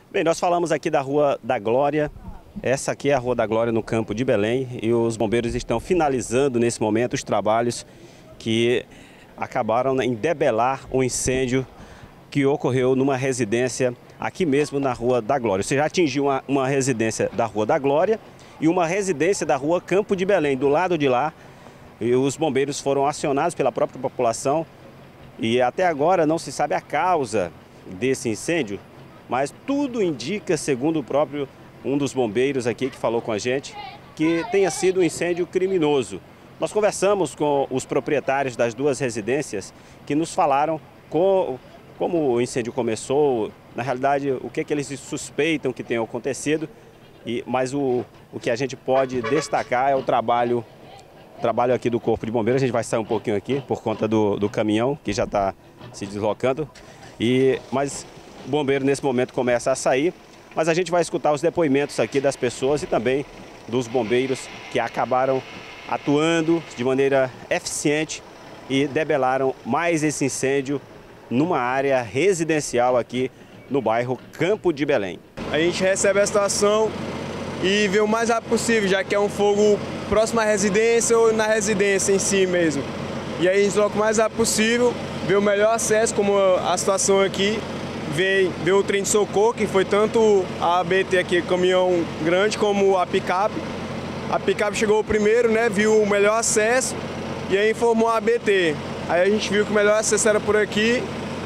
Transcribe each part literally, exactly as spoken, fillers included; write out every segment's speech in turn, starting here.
Bem, nós falamos aqui da Rua da Glória. Essa aqui é a Rua da Glória no campo de Belém e os bombeiros estão finalizando nesse momento os trabalhos que acabaram em debelar o incêndio que ocorreu numa residência aqui mesmo na Rua da Glória. Você já atingiu uma, uma residência da Rua da Glória e uma residência da Rua Campo de Belém, do lado de lá. E os bombeiros foram acionados pela própria população e até agora não se sabe a causa desse incêndio, mas tudo indica, segundo o próprio um dos bombeiros aqui que falou com a gente, que tenha sido um incêndio criminoso. Nós conversamos com os proprietários das duas residências que nos falaram com, como o incêndio começou, na realidade o que, é que eles suspeitam que tenha acontecido, e, mas o, o que a gente pode destacar é o trabalho, trabalho aqui do Corpo de Bombeiros. A gente vai sair um pouquinho aqui por conta do, do caminhão que já está se deslocando, e, mas o bombeiro nesse momento começa a sair. Mas a gente vai escutar os depoimentos aqui das pessoas e também dos bombeiros que acabaram atuando de maneira eficiente e debelaram mais esse incêndio numa área residencial aqui no bairro Campo de Belém. A gente recebe a situação e vê o mais rápido possível, já que é um fogo próximo à residência ou na residência em si mesmo. E aí a gente desloca o mais rápido possível, vê o melhor acesso, como a situação aqui. Veio, veio o trem de socorro, que foi tanto a A B T aqui, caminhão grande, como a picape. A picape chegou primeiro, né, viu o melhor acesso e aí informou a A B T. Aí a gente viu que o melhor acesso era por aqui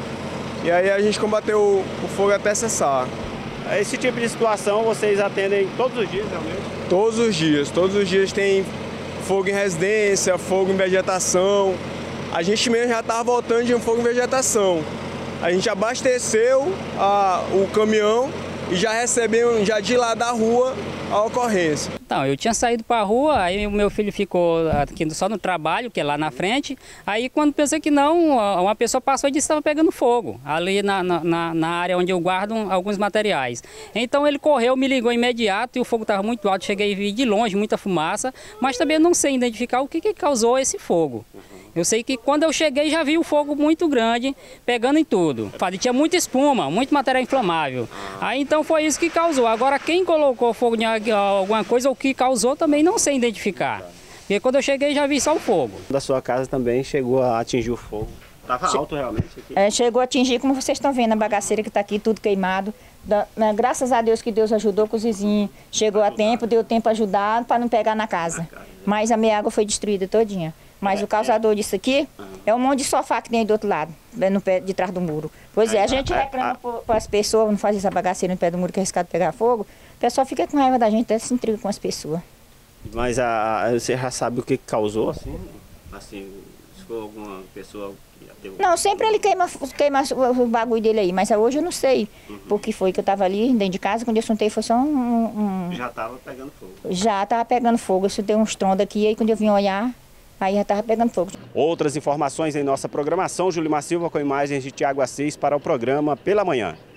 e aí a gente combateu o, o fogo até cessar. Esse tipo de situação vocês atendem todos os dias, realmente? Todos os dias, todos os dias tem fogo em residência, fogo em vegetação. A gente mesmo já estava voltando de um fogo em vegetação. A gente abasteceu a, o caminhão e já recebemos já de lá da rua a ocorrência. Então, eu tinha saído para a rua, aí o meu filho ficou aqui só no trabalho, que é lá na frente. Aí quando pensei que não, uma pessoa passou e disse que estava pegando fogo, ali na, na, na área onde eu guardo alguns materiais. Então ele correu, me ligou imediato e o fogo estava muito alto, cheguei a ver de longe, muita fumaça, mas também não sei identificar o que, que causou esse fogo. Eu sei que quando eu cheguei já vi o fogo muito grande, pegando em tudo. Tinha muita espuma, muito material inflamável. Aí então foi isso que causou. Agora quem colocou fogo em alguma coisa, o que causou também não sei identificar. Porque quando eu cheguei já vi só o fogo. Da sua casa também chegou a atingir o fogo. Estava che alto realmente aqui. É, chegou a atingir, como vocês estão vendo, a bagaceira que está aqui, tudo queimado. Da, né, graças a Deus que Deus ajudou com os vizinhos. Chegou a tempo, deu tempo ajudar para não pegar na casa. Mas a minha água foi destruída todinha. Mas o causador disso aqui é um monte de sofá que tem do outro lado, no pé, de trás do muro. Pois é, a gente reclama para as pessoas não fazer essa bagaceira no pé do muro que é arriscado pegar fogo. O pessoal fica com raiva da gente, até se intriga com as pessoas. Mas a, você já sabe o que causou, assim? Assim, se for alguma pessoa que já teve... Não, sempre ele queima, queima o bagulho dele aí, mas hoje eu não sei uhum. porque foi que eu estava ali dentro de casa, quando eu soltei foi só um... um... Já estava pegando fogo? Já estava pegando fogo, eu soltei um estrondo aqui, aí quando eu vim olhar, aí já estava pegando fogo. Outras informações em nossa programação, Julimar Silva com imagens de Tiago Assis para o programa Pela Manhã.